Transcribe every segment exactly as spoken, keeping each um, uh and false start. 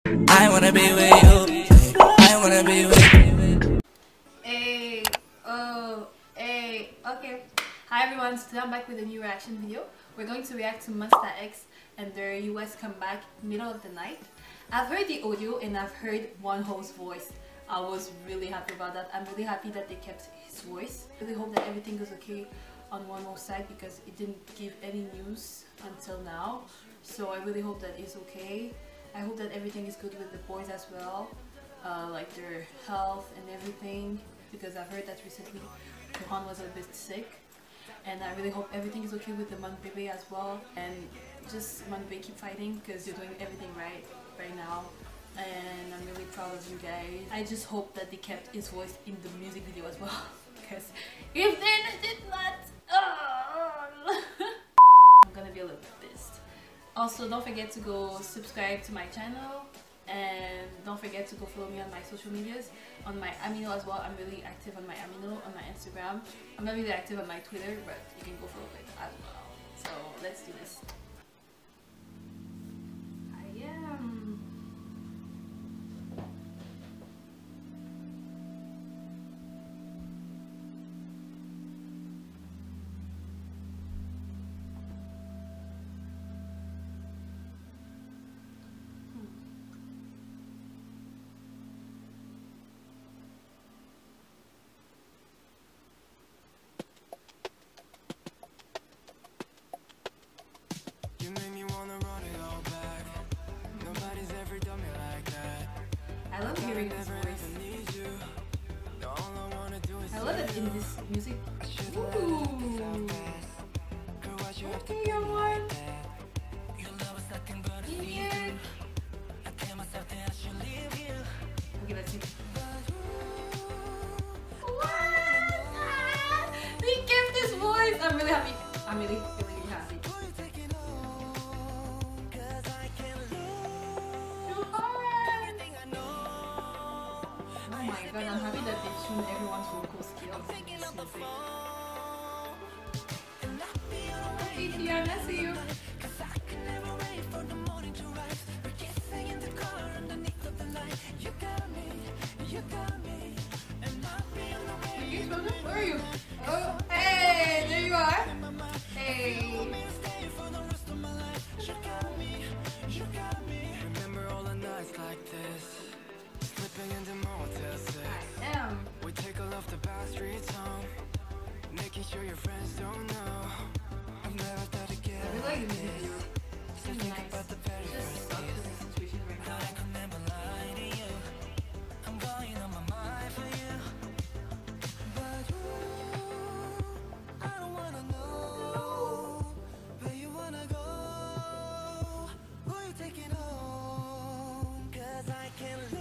I wanna be with you. I wanna be with you. Hey, oh, hey, okay. Hi everyone, so today I'm back with a new reaction video. We're going to react to Monsta X and their U S comeback, Middle of the Night. I've heard the audio and I've heard Wonho's voice. I was really happy about that. I'm really happy that they kept his voice. I really hope that everything goes okay on Wonho's side because it didn't give any news until now. So I really hope that it's okay. I hope that everything is good with the boys as well, uh, like their health and everything, because I've heard that recently Johan was a bit sick. And I really hope everything is okay with the Monbebe as well. And just Monbebe, keep fighting because you're doing everything right right now. And I'm really proud of you guys. I just hope that they kept his voice in the music video as well. Because if they did not, oh, I'm gonna be a little bit pissed. Also, don't forget to go subscribe to my channel. And don't forget to go follow me on my social medias, on my Amino as well. I'm really active on my Amino, on my Instagram. I'm not really active on my Twitter, but you can go follow it as well. So let's do this. I am. I love hearing his voice. I love it in this music. Ooh. Okay, young one. Yeah. Okay, let's see. What? Ah, they kept this voice. I'm really happy. I'm really, really, really happy. Oh my god, I'm happy that they've shown everyone's vocal skills in this music. Hey Tiana, I see you. Okay, Children, where are you? Oh, hey, there you are. Hey. Remember all the nights like this. Into Motel six. I am. We take all off the back streets home, making sure your friends don't know. I've never thought again. I really like the music video. It's really nice. Just stuck to the situation right now. I could never lie to you. I'm going on my mind for you. But ooh, I don't wanna know where you wanna go. Who you taking home? Cause I can't lose.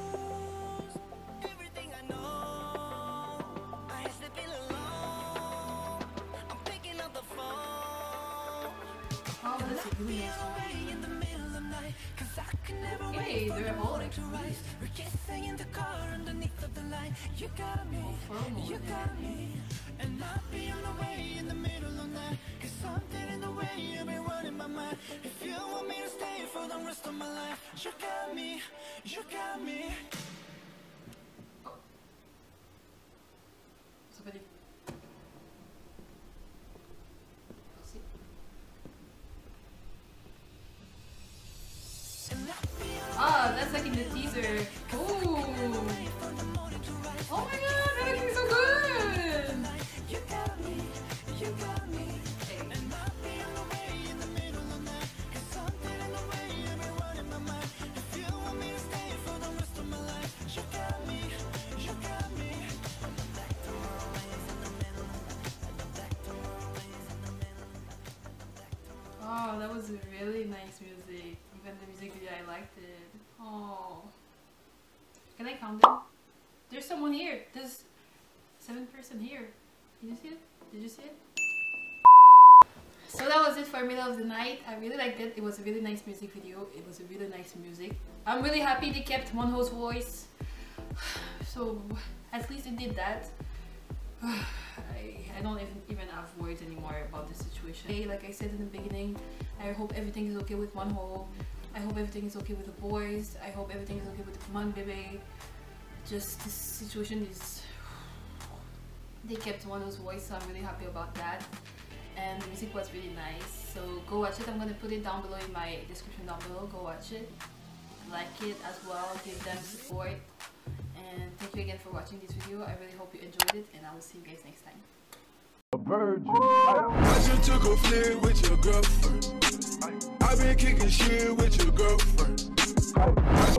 Oh, that's a really nice one. Hey, they're holding. You got me, you got me, and I'll be on the way in the middle of the night. Cause something in the way you've been running my mind. If you want me to stay for the rest of my life, you got me, you got me. Oh. Somebody. Ah, that's like in the teaser. Ooh. Oh my god, everything's so good! You got me, you got me. Hey. And I'll be on the way in the middle of the night. Cause something in the way you've been running my mind. If you want me to stay for the rest of my life, you got me, you got me. Oh, that was really nice music. Even the music video, I liked it. Oh. Can I count them? There's someone here. There's seven person here. Did you see it? Did you see it? So that was it for Middle of the Night. I really liked it. It was a really nice music video. It was a really nice music. I'm really happy they kept Wonho's voice. So at least they did that. I, I don't even, even have words anymore about the situation. Hey, like I said in the beginning, I hope everything is okay with Wonho. I hope everything is okay with the boys. I hope everything is okay with the Command Baby. Just this situation is, they kept one of those voice, so I'm really happy about that. And the music was really nice, so go watch it. I'm gonna put it down below in my description down below. Go watch it, like it as well, give them support, and thank you again for watching this video. I really hope you enjoyed it, and I will see you guys next time. A virgin. I just took a flick with your girlfriend. I've been kicking shit with your girlfriend.